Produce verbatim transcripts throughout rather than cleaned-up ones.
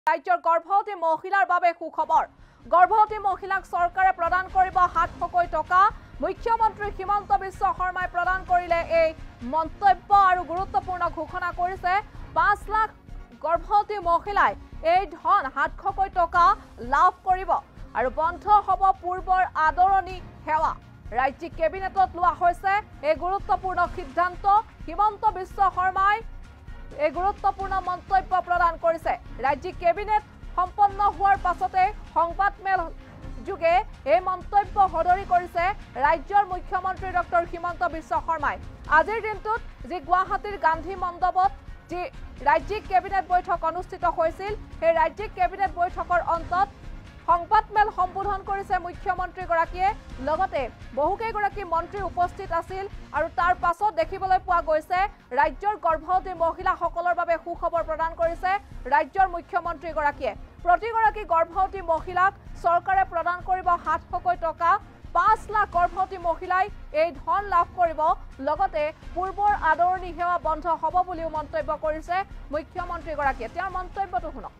ৰাজ্যৰ গৰ্ভৱতী মহিলাৰ বাবে সুখবৰ গৰ্ভৱতী মহিলাক চৰকাৰে প্ৰদান কৰিব সাতশকৈ টকা মুখ্যমন্ত্ৰী হিমন্ত বিশ্ব শৰ্মাই প্ৰদান কৰিলে এই মন্তব্য আৰু গুৰুত্বপূৰ্ণ ঘোষণা কৰিছে পাঁচ লাখ গৰ্ভৱতী মহিলাই এই ধন সাতশকৈ টকা লাভ কৰিব আৰু বন্ধ হ'ব পূৰ্বৰ আদৰণি সেৱা ৰাজ্যিক কেবিনেটত লোৱা হৈছে এই গুৰুত্বপূৰ্ণ সিদ্ধান্ত হিমন্ত বিশ্ব শৰ্মাই এই গুৰুত্বপূৰ্ণ মন্তব্য প্ৰদান কৰিছে ৰাজ্যিক কেবিনেট সম্পন্ন হোৱাৰ পাছতে সংবাদমেল যোগে এই মন্তব্য সদৰি কৰিছে ৰাজ্যৰ মুখ্যমন্ত্ৰী ডক্টৰ হিমন্ত বিশ্ব শৰ্মাই আজিৰ দিনটোত যি গুৱাহাটীৰ গান্ধী মণ্ডপত যি ৰাজ্যিক কেবিনেট বৈঠক অনুষ্ঠিত হৈছিল সেই ৰাজ্যিক কেবিনেট বৈঠকৰ অন্তত সংবাদমেল সম্বোধন কৰিছে মুখ্যমন্ত্ৰী গৰাকীয়ে লগতে বহুকেইগৰাকী মন্ত্ৰী উপস্থিত আছিল আৰু তাৰ পাছত দেখিবলৈ পোৱা গৈছে ৰাজ্যৰ গৰ্ভৱতী মহিলাসকলৰ বাবে সুখবৰ প্ৰদান কৰিছে ৰাজ্যৰ মুখ্যমন্ত্ৰী গৰাকীয়ে প্ৰতিগৰাকী গৰ্ভৱতী মহিলাক চৰকাৰে প্ৰদান কৰিব সাতশকৈ টকা পাঁচ লাখ গৰ্ভৱতী মহিলাই এই ধন লাভ কৰিব লগতে পূৰ্বৰ আদৰণি সেৱা বন্ধ হ'ব বুলিও মন্তব্য কৰিছে মুখ্যমন্ত্ৰী গৰাকীয়ে তেওঁৰ মন্তব্যটো শুনক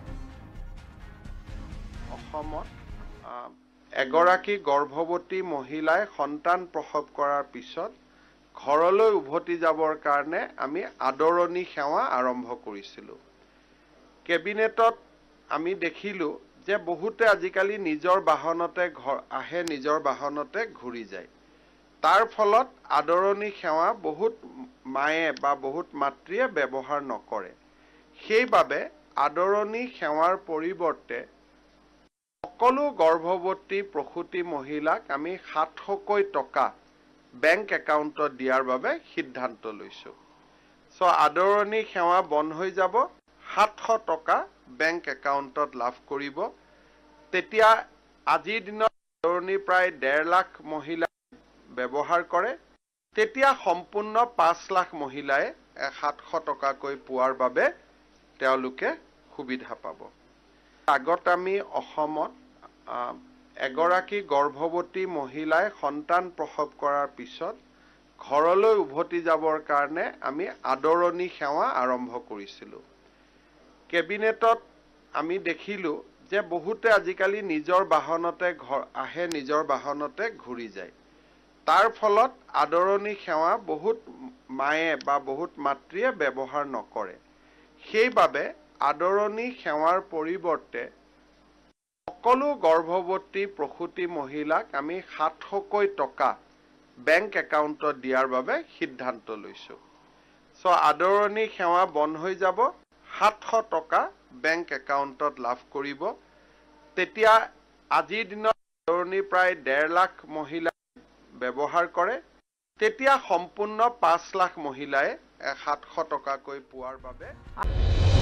অসমত এগৰাকী গৰ্ভৱতী মহিলাই সন্তান প্ৰসৱ কৰাৰ পিছত ঘৰলৈ উভতি যাবৰ কাৰণে আমি আদৰণি সেৱা আৰম্ভ কৰিছিলোঁ কেবিনেটত আমি দেখিলোঁ যে বহুতে আজিকালি নিজৰ বাহনতে ঘৰ আহে নিজৰ বাহনতে ঘূৰি যায় তাৰ ফলত আদৰণি সেৱা বহুত মায়ে বা বহুত মাতৃয়ে ব্যৱহাৰ নকৰে সেইবাবে আদৰণি সেৱাৰ পৰিৱৰ্তে সকলো গৰ্ভৱতী প্ৰসূতি মহিলাক আমি সাতশকৈ টকা বেংক একাউণ্টত দিয়াৰ বাবে সিদ্ধান্ত লৈছোঁ চ' আদৰণি সেৱা বন্ধ হৈ যাব সাতশ টকা বেংক একাউণ্টত লাভ কৰিব তেতিয়া আজিৰ দিনত আদৰণি প্ৰায় ডেৰ লাখ মহিলাই ব্যৱহাৰ কৰে তেতিয়া সম্পূৰ্ণ পাঁচ লাখ মহিলাই সাতশ টকাকৈ পোৱাৰ বাবে তেওঁলোকে সুবিধা পাব আগত আমি অসমত এগৰাকী গৰ্ভৱতী মহিলাই সন্তান প্ৰসৱ কৰাৰ পিছত ঘৰলৈ উভতি যাবৰ কাৰণে আমি আদৰণি সেৱা আৰম্ভ কৰিছিলোঁ কেবিনেটত আমি দেখিলোঁ যে বহুতে আজিকালি নিজৰ বাহনতে ঘৰ আহে নিজৰ বাহনতে ঘূৰি যায় তাৰ ফলত আদৰণি সেৱা বহুত মায়ে বা বহুত মাতৃয়ে ব্যৱহাৰ নকৰে সেইবাবে আদৰণি সেৱাৰ পৰিৱৰ্তে সকলো গৰ্ভৱতী প্ৰসূতি মহিলাক আমি সাতশকৈ টকা বেংক একাউণ্টত দিয়াৰ বাবে সিদ্ধান্ত লৈছোঁ চ' আদৰণি সেৱা বন্ধ হৈ যাব সাতশ টকা বেংক একাউণ্টত লাভ কৰিব তেতিয়া আজিৰ দিনত আদৰণি প্ৰায় ডেৰ লাখ মহিলাই ব্যৱহাৰ কৰে তেতিয়া সম্পূৰ্ণ পাঁচ লাখ মহিলাই সাতশ টকাকৈ পোৱাৰ বাবে